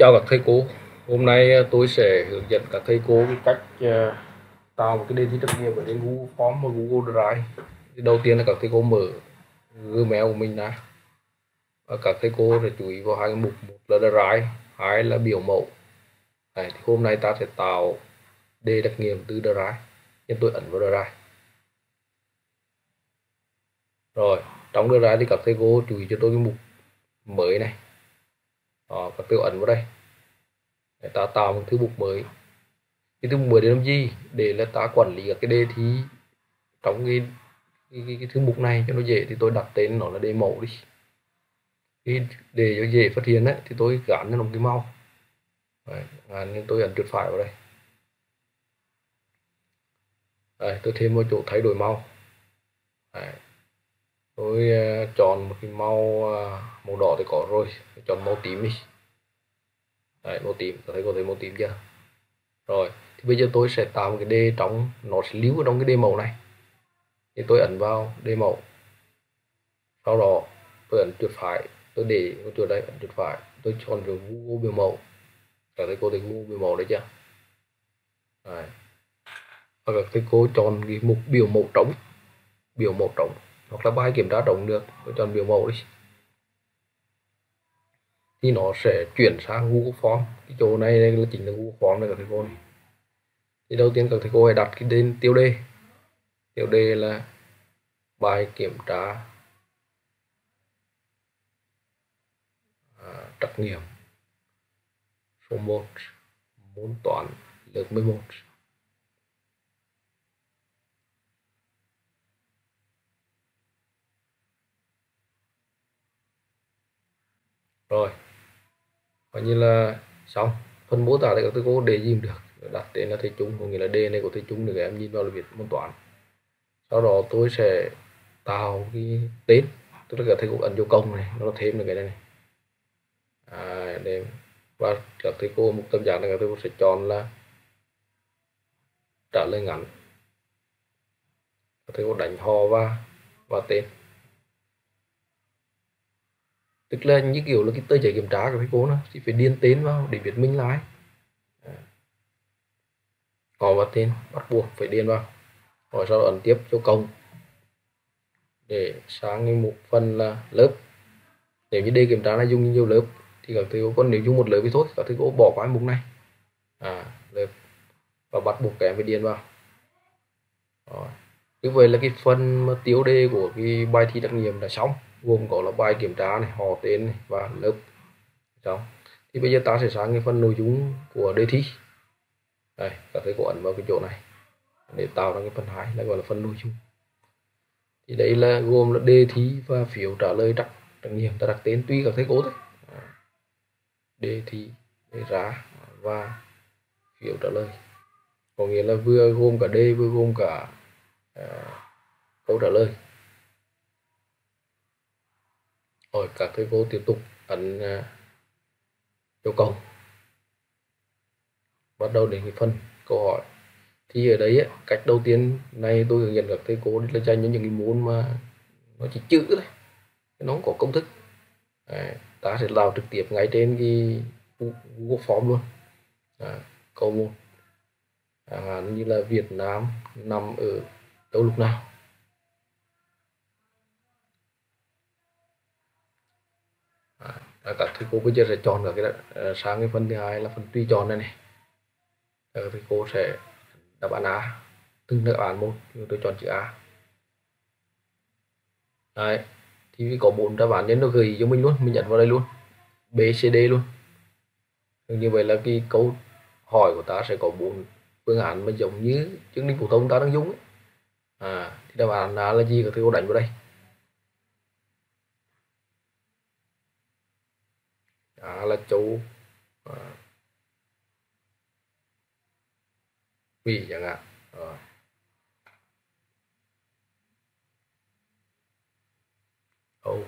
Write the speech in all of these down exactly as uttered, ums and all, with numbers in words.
Chào các thầy cô, hôm nay ờ, tôi sẽ hướng dẫn các thầy cô cái cách ờ, tạo một cái đề thi trắc nghiệm ở trên Google Form và Google Drive. Thì đầu tiên là các thầy cô mở Gmail của mình ra và các thầy cô sẽ chú ý vào hai cái mục, một là Drive, hai là biểu mẫu. Đấy, thì hôm nay ta sẽ tạo đề trắc nghiệm từ Drive, nên tôi ấn vào Drive. Rồi, trong Drive thì các thầy cô chú ý cho tôi cái mục mới này. Đó, các thầy cô ấn vào đây. Để ta tạo một thư mục mới. Cái thư mục mới để làm gì? Để là ta quản lý các cái đề thi trong cái cái, cái, cái thư mục này cho nó dễ, thì tôi đặt tên nó là đề mẫu đi. Thì để cho dễ phát hiện ấy, thì tôi gắn cho nó một cái màu. Đấy, nên tôi ấn chuột phải vào đây. Đây, tôi thêm một chỗ thay đổi màu. Đấy, tôi uh, chọn một cái màu uh, màu đỏ thì có rồi, tôi chọn màu tím đi. Đấy, màu tím, có thấy có thấy màu tím chưa? Rồi, thì bây giờ tôi sẽ tạo một cái đề trong, nó sẽ lưu ở trong cái đề mẫu này. Thì tôi ấn vào đề mẫu, sau đó tôi ấn chuột phải, tôi để cái chuột đây, ấn chuột phải, tôi chọn vào Google biểu mẫu. Các thầy cô thấy Google biểu mẫu đấy chưa? Đấy. Và các thầy cô chọn cái mục biểu mẫu trống, biểu mẫu trống hoặc là bài kiểm tra trống được, tôi chọn biểu mẫu đi. Thì nó sẽ chuyển sang Google Form. Cái chỗ này, đây là chính là Google Form này các thầy cô này. Thì đầu tiên các thầy cô hãy đặt cái tên tiêu đề. Tiêu đề là bài kiểm tra à, trắc nghiệm số một môn toán lớp mười một. Rồi, coi như là xong. Phần mô tả thì các thầy cô để gì cũng được, đặt tên là thầy Trung, có nghĩa là đề này của thầy Trung để các em nhìn vào là biết môn toán. Sau đó tôi sẽ tạo cái tên, tức là các thầy cô ấn vô công này, nó thêm được cái này, này. À, để và các thầy cô một tâm trạng là các thầy cô sẽ chọn là trả lời ngắn. Các thầy cô đánh họ và và tên, tức là như kiểu là cái tờ giấy kiểm tra của thầy cô nữa, thì phải điền tên vào để biết mình là ai. Họ và tên bắt buộc phải điền vào. Rồi sau đó ấn tiếp cho công để sang cái mục phần là lớp. Nếu như đề kiểm tra là dùng nhiều lớp thì các thầy cô, còn nếu dùng một lớp thì thôi, các thầy cô bỏ qua mục này, à, lớp, và bắt buộc các em phải điền vào. Rồi, như vậy là cái phần mà tiêu đề của cái bài thi trắc nghiệm đã xong, gồm có là bài kiểm tra này, họ, tên này, và lớp. Xong thì bây giờ ta sẽ sang cái phần nội dung của đề thi. Đây, các thầy cô ấn vào cái chỗ này để tạo ra cái phần hai là gọi là phần nội dung. Thì đây là gồm là đề thi và phiếu trả lời trắc trắc nghiệm, ta đặt tên tùy các thầy cô thôi. Đề thi, đề ra và phiếu trả lời, có nghĩa là vừa gồm cả đề vừa gồm cả uh, câu trả lời. Rồi các thầy cô tiếp tục ấn uh, yêu cầu, bắt đầu đến cái phần câu hỏi. Thì ở đấy cách đầu tiên này tôi hướng dẫn các thầy cô là dành cho những cái môn mà nó chỉ chữ thôi, nó không có công thức. Đấy, ta sẽ làm trực tiếp ngay trên cái Google Form luôn. À, câu một, à, như là Việt Nam nằm ở đâu lúc nào. À, các thầy cô bây giờ sẽ chọn các cái đó. Sang cái phần thứ hai là phần tùy chọn này này, các thầy cô sẽ đáp án A, từng đáp án một, tôi chọn chữ A. Đấy, thì có bốn đáp án nên nó gửi cho mình luôn, mình nhấn vào đây luôn, B, C, D luôn. Như vậy là cái câu hỏi của ta sẽ có bốn phương án mà giống như chương trình phổ thông ta đang dùng ấy. À, thì đáp án A là gì, các thầy cô đánh vào đây. A là châu à, Mỹ chẳng hạn. Rồi. Âu.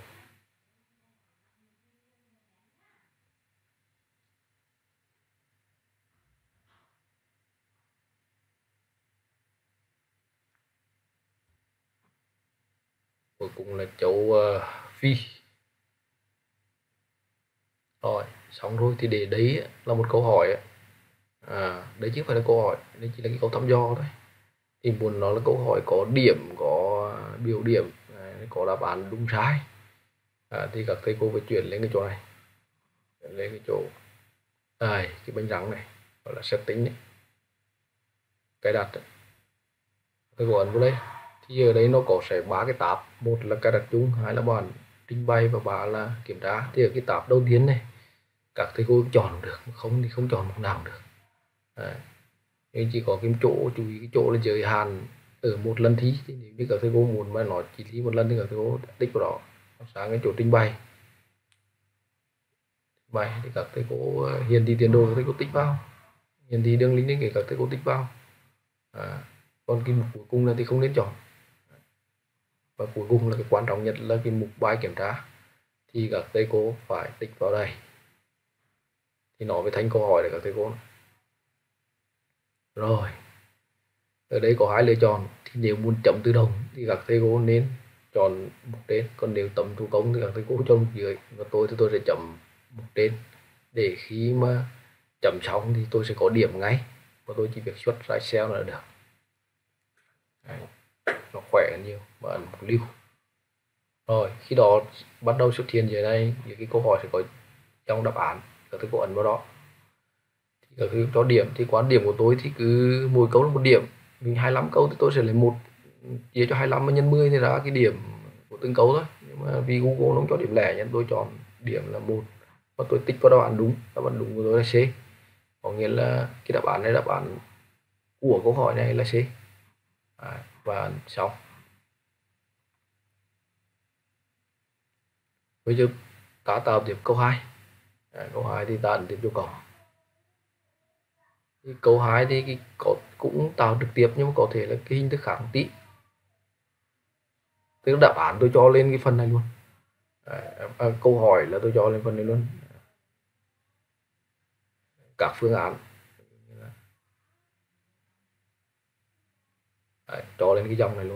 Cuối cùng là châu uh, Phi. Rồi, xong rồi thì để đấy là một câu hỏi. À, đấy chứ không phải là câu hỏi, đây chỉ là cái câu thăm dò thôi. Thì muốn nó là câu hỏi có điểm, có biểu điểm, có đáp án đúng sai. À, thì các thầy cô phải chuyển lên cái chỗ này, chuyển lên cái chỗ này, cái bánh răng này, gọi là setting đấy, cài đặt. Thầy cô ấn vào đây thì ở đây nó có sẽ ba cái tab, một là cài đặt chung, hai là bạn trình bày và ba là kiểm tra. Thì ở cái tab đầu tiên này các thầy cô chọn được, không thì không chọn một nào được. Đấy. Nhưng chỉ có cái chỗ chú ý cái chỗ là giới hạn ở một lần thi. Thì nếu như các thầy cô muốn mà nó chỉ thi một lần thì các thầy cô tích vào đó, sang cái chỗ trình bày bài thì các thầy cô hiển thị tiến độ các thầy cô tích vào, hiển thị đường link để các thầy cô tích vào. À, còn cái mục cuối cùng là thì không nên chọn. Và cuối cùng là cái quan trọng nhất là cái mục bài kiểm tra, thì các thầy cô phải tích vào đây thì nó mới thành câu hỏi để các thầy cô. Rồi ở đây có hai lựa chọn, thì nếu muốn chấm tự động thì các thầy cô nên chọn mục trên, còn nếu chấm thủ công thì các thầy cô chọn mục dưới. Và tôi thì tôi sẽ chấm mục trên, để khi mà chấm xong thì tôi sẽ có điểm ngay và tôi chỉ việc xuất ra Excel là được. Đấy, nó khỏe hơn nhiều. Và ấn mục lưu. Rồi khi đó bắt đầu xuất hiện dưới đây những cái câu hỏi sẽ có trong đáp án, các thầy cô ấn vào đó thì các thầy cho điểm. Thì quan điểm của tôi thì cứ mỗi câu là một điểm, mình hai mươi lăm câu thì tôi sẽ lấy một chia cho hai mươi lăm và nhân mười thì ra cái điểm của từng câu thôi. Nhưng mà vì Google nó không cho điểm lẻ nên tôi chọn điểm là một và tôi tích vào đáp án đúng. Đáp án đúng của tôi là C, có nghĩa là cái đáp án này, đáp án của câu hỏi này là C. À, và xong. Bây giờ ta tạo tiếp câu hai. À, câu hai thì ta ấn tiếp yêu cầu. Thì câu hai thì cái có, cũng tạo trực tiếp nhưng mà có thể là cái hình thức khác một tí. Tức đáp án tôi cho lên cái phần này luôn. À, à, câu hỏi là tôi cho lên phần này luôn. Các phương án. Đấy, cho lên cái dòng này luôn.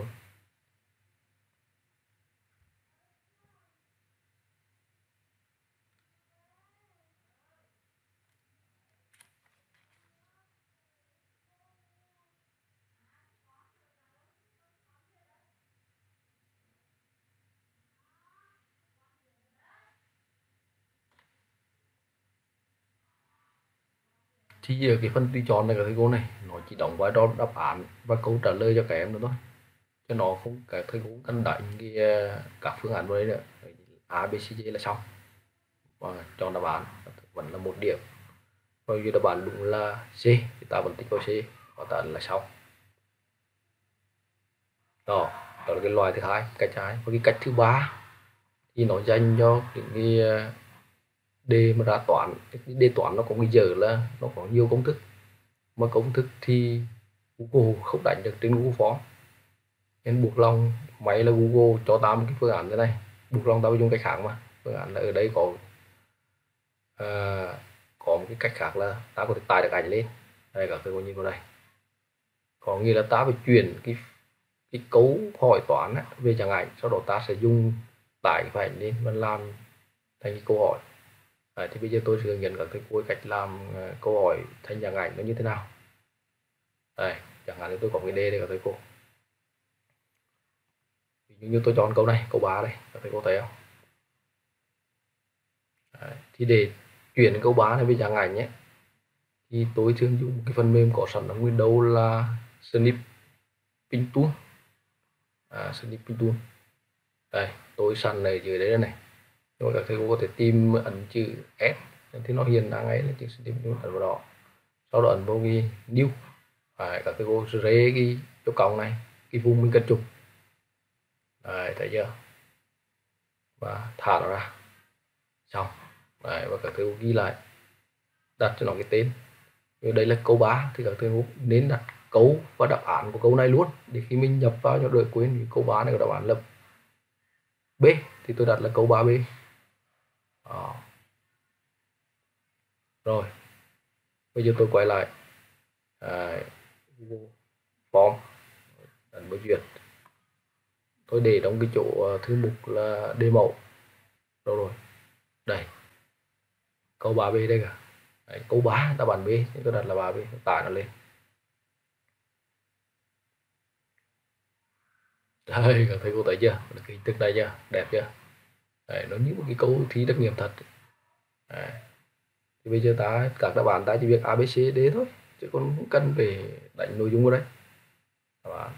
Thì ở cái phần tùy chọn này các thầy cô này, nó chỉ đóng vai trò đáp án và câu trả lời cho các em nữa thôi, cho nó không, các thầy cũng cần đánh cái các phương án vào đây nữa. A B C D là xong và chọn đáp án vẫn là một điểm. Rồi như đáp án đúng là C thì ta vẫn tích vào C và ta là xong. Đó, đó là cái loại thứ hai, cách hai. Và cái cách thứ ba thì nó dành cho những cái đề mà ra toán. Đề toán nó có cái giờ là nó có nhiều công thức, mà công thức thì Google không đánh được trên Google Form, nên buộc lòng máy là Google cho ta một cái phương án thế này, buộc lòng ta phải dùng cách khác. Mà phương án là ở đây có à, có một cái cách khác là ta có thể tải được ảnh lên đây, các thầy có nhìn vào đây, có nghĩa là ta phải chuyển cái cái câu hỏi toán về dạng ảnh, sau đó ta sẽ dùng tải cái ảnh lên và làm thành cái câu hỏi. Đấy, thì bây giờ tôi sẽ hướng dẫn các thầy cô cách làm câu hỏi thành dạng ảnh nó như thế nào. Đây, chẳng hạn như tôi có cái đề đây các thầy cô, ví như tôi chọn câu này, câu ba đây, các thầy cô thấy không? Đấy, thì để chuyển câu ba này về dạng ảnh nhé, thì tôi thường dùng cái phần mềm có sẵn ở Windows là Snipping Tool. À, Snipping Tool. Đây, tôi sẵn này dưới đây này. Rồi các thầy cô có thể tìm ấn chữ S thì nó hiện đang ấy là chữ Snipping Tool, ấn vào đó. Sau đó ấn vào cái New. Đấy, các thầy cô rê cái chỗ còng này, cái vùng mình cần chụp. Đấy, thấy chưa? Và thả nó ra. Xong. Đấy, và các thầy cô ghi lại, đặt cho nó cái tên. Ở đây là câu ba thì các thầy cô nên đặt câu và đáp án của câu này luôn, để khi mình nhập vào cho đợi quên. Câu ba này có đáp án là B thì tôi đặt là câu ba B. Đó. Rồi bây giờ tôi quay lại à, Google Form, ấn vào duyệt, tôi để trong cái chỗ thư mục là đề mẫu. Đâu rồi, đây, câu ba b đây cả. Đấy, câu ba đáp án B thì tôi đặt là ba b, tải nó lên. Đây, các thầy cô thấy chưa, cái hình thức này chưa, đẹp chưa. Đấy, nó như một cái câu thi trắc nghiệm thật. Đấy. Thì bây giờ ta các đáp án ta chỉ việc A B C D thôi, chứ còn không cần phải đánh nội dung vào đây. Đáp án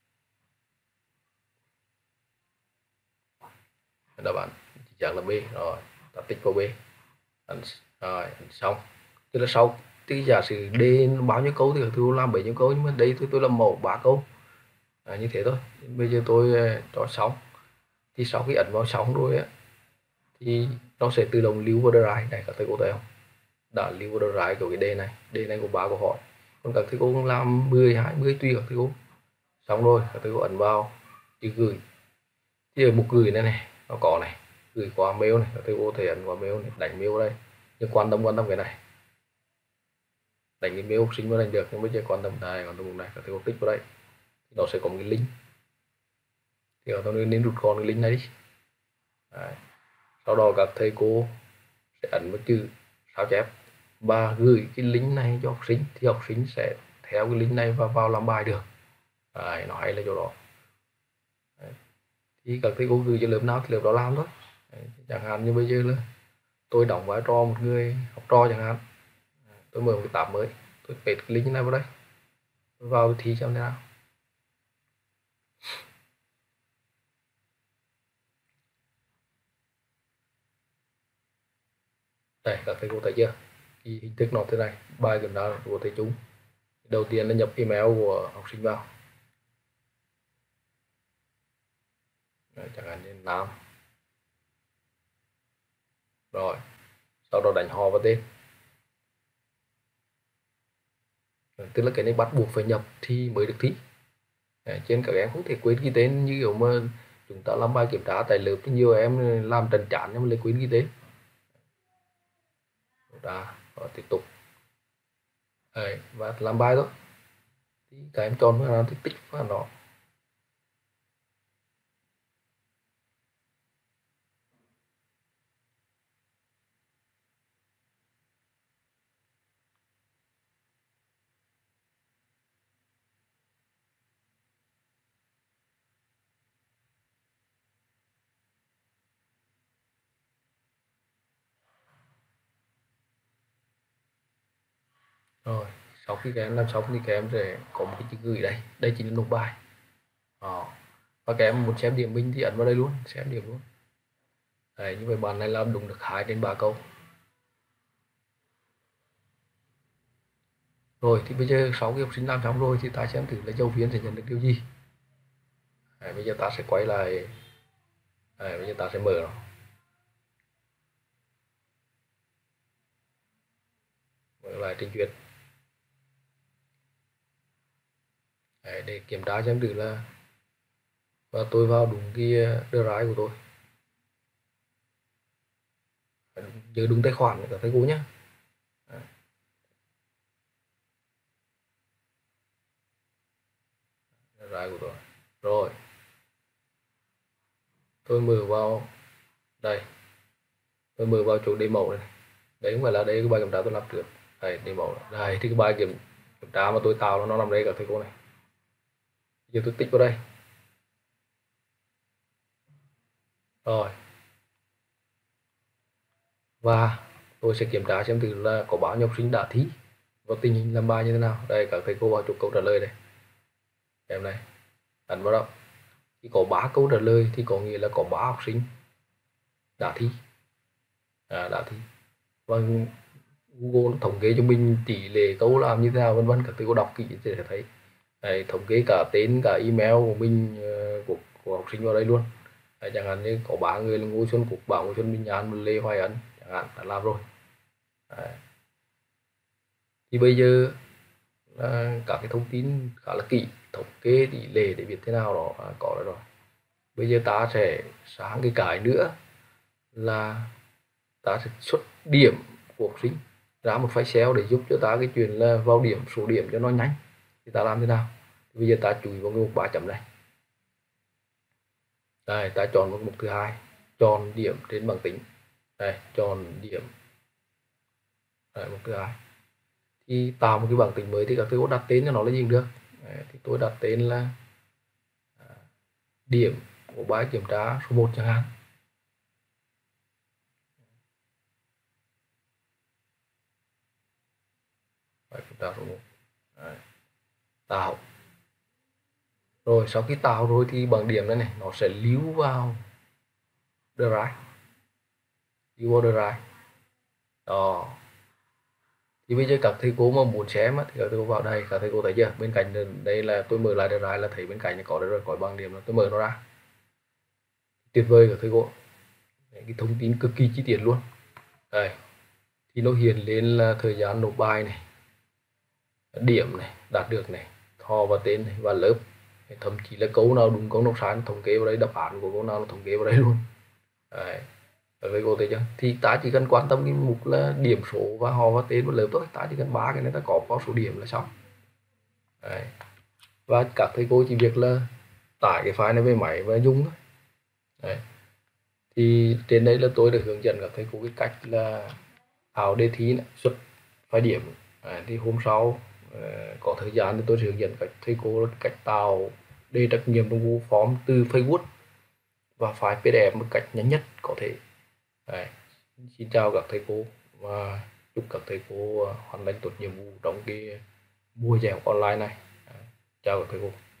đáp án chắc là B rồi, ta tích vào B. Ấn, rồi xong. Tức là sau thì giả sử D bao nhiêu câu thì tôi làm bấy nhiêu câu, nhưng mà đây tôi tôi làm mẫu ba câu. À, như thế thôi. Bây giờ tôi cho xong. Thì sau khi ấn vào xong rồi á, thì nó sẽ tự động lưu vào drive này, các thầy cô thấy không, đã lưu vào drive của cái D này. D này của ba câu hỏi, còn các thầy cô làm mười hai mươi tùy các thầy cô. Xong rồi các thầy cô ấn vào chữ gửi, thì ở mục gửi này này nó có này, gửi qua mail này, các thầy cô thể ấn vào mail này, đánh mail đây. Nhưng quan tâm quan tâm cái này, đánh cái mail học sinh mới đánh được, nhưng bây giờ quan tâm này, quan tâm này, các thầy cô tích vào đây thì nó sẽ có một cái link, thì các thầy nên rút gọn cái link này đi. Đấy. Sau đó các thầy cô sẽ ấn vào chữ sao chép và gửi cái link này cho học sinh, thì học sinh sẽ theo cái link này và vào làm bài được. Đấy, nó hay là chỗ đó. Đấy. Thì các thầy cô gửi cho lớp nào thì lớp đó làm thôi. Đấy. Chẳng hạn như bây giờ là tôi đóng vai trò một người học trò chẳng hạn, tôi mở một cái tab mới, tôi paste cái link này vào đây, tôi vào thi xem thế nào. Đây, các thầy cô thấy chưa, cái hình thức nó thế này, bài kiểm tra của thầy chúng. Đầu tiên là nhập email của học sinh vào. Đấy, chẳng hạn như Nam, rồi sau đó đánh họ vào tên. Đấy, tức là cái này bắt buộc phải nhập thì mới được thi. Đấy, trên các em không thể quên ghi tên, như kiểu mà chúng ta làm bài kiểm tra tại lớp thì nhiều em làm trần chán nhưng mà lại quên ghi tên. Ra và tiếp tục. Đấy, và làm bài thôi, thì các em chọn phương án thì tích phương án đó. Rồi sau khi các em làm xong thì các em sẽ có một cái chữ gửi đây, đây chính là nộp bài. Đó. Và các em muốn xem điểm mình thì ấn vào đây luôn, xem điểm luôn. Đấy, như vậy bạn này làm đúng được hai trên ba câu. Rồi thì bây giờ sau khi học sinh làm xong rồi thì ta xem thử là giáo viên sẽ nhận được điều gì. Đấy, bây giờ ta sẽ quay lại. Đấy, bây giờ ta sẽ mở nó. Mở lại trình duyệt. Đấy, để kiểm tra xem thử là và tôi vào đúng cái drive của tôi, nhớ đúng tài khoản của các thầy cô nhé. Drive của tôi rồi, tôi mở vào đây, tôi mở vào chỗ demo này, đấy không phải là đây cái bài kiểm tra tôi làm trước. Đây demo đây, thì cái bài kiểm, kiểm tra mà tôi tạo nó nằm đây các thầy cô này. Giờ tôi tích vào đây rồi, và tôi sẽ kiểm tra xem thử là có bao nhiêu học sinh đã thi và tình hình làm bài như thế nào. Đây các thầy cô vào chụp câu trả lời đây, em này ấn vào đó, thì có ba câu trả lời thì có nghĩa là có ba học sinh đã thi, à, đã thi. Và Google thống kê cho mình tỷ lệ câu làm như thế nào vân vân, các thầy cô đọc kỹ để thấy. Đấy, thống kê cả tên cả email của mình, của, của học sinh vào đây luôn. Đấy, chẳng hạn như có ba người là Ngô Xuân Cúc, Bảo Ngô Xuân Minh An, Lê Hoài Ân chẳng hạn, đã làm rồi. Đấy. Thì bây giờ là các cái thông tin khá là kỹ, thống kê tỷ lệ để biết thế nào đó, à, có rồi. Bây giờ ta sẽ sang cái cái nữa là ta sẽ xuất điểm của học sinh ra một file Excel để giúp cho ta cái chuyện là vào điểm, số điểm cho nó nhanh. Thì ta làm thế nào? Thì bây giờ ta chú ý vào cái mục ba chấm này. Đây, ta chọn một mục thứ hai, chọn điểm trên bảng tính. Đây, chọn điểm Đấy, mục thứ hai. Thì tạo một cái bảng tính mới thì các thầy cô đặt tên cho nó là gì cũng được. Đấy, thì tôi đặt tên là à, điểm của bài kiểm tra số một chẳng hạn. Bài kiểm tra số một. Đấy. Tạo. Rồi sau khi tạo rồi thì bảng điểm này này nó sẽ lưu vào drive. Lưu vào drive. Đó. Thì bây giờ các thầy cô mà muốn xem thì các thầy cô vào đây, các thầy cô thấy chưa? Bên cạnh đây là tôi mở lại drive là thấy bên cạnh có đây rồi, có bảng điểm là tôi mở nó ra. Tuyệt vời các thầy cô. Cái thông tin cực kỳ chi tiết luôn. Đây. Thì nó hiện lên là thời gian nộp bài này, điểm này, đạt được này, họ và tên này, và lớp. Thậm chí là câu nào đúng câu nào sai nó thống kê vào đây, đáp án của câu nào nó thống kê vào đây luôn. Đấy. Với cô thấy chưa? Thì ta chỉ cần quan tâm cái mục là điểm số và họ và tên và lớp thôi, ta chỉ cần ba cái này ta có có số điểm là xong. Đấy. Và các thầy cô chỉ việc là tải cái file này về máy và dùng thôi. Đấy. Thì trên đây là tôi đã hướng dẫn các thầy cô cái cách là ảo đề thi này, xuất file điểm. Đấy. Thì hôm sau có thời gian thì tôi sẽ hướng dẫn các thầy cô cách tạo đề trắc nghiệm trong Google Form từ Facebook và file pê đê ép một cách nhanh nhất có thể. Đấy. Xin chào các thầy cô và chúc các thầy cô hoàn thành tốt nhiệm vụ trong cái mùa giải học online này. Đấy. Chào các thầy cô.